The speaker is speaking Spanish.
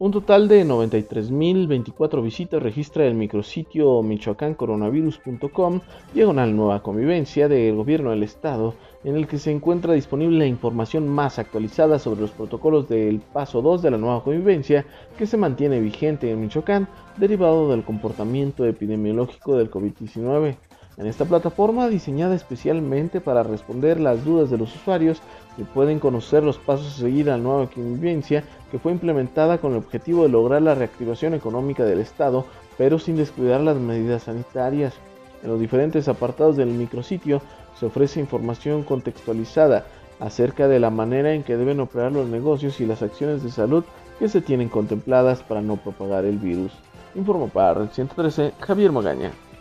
Un total de 93.024 visitas registra el micrositio michoacancoronavirus.com, diagonal nueva convivencia del gobierno del estado, en el que se encuentra disponible la información más actualizada sobre los protocolos del paso 2 de la nueva convivencia que se mantiene vigente en Michoacán, derivado del comportamiento epidemiológico del COVID-19. En esta plataforma, diseñada especialmente para responder las dudas de los usuarios, que pueden conocer los pasos a seguir a la nueva convivencia que fue implementada con el objetivo de lograr la reactivación económica del Estado, pero sin descuidar las medidas sanitarias. En los diferentes apartados del micrositio se ofrece información contextualizada acerca de la manera en que deben operar los negocios y las acciones de salud que se tienen contempladas para no propagar el virus. Informó para Red 113, Javier Magaña.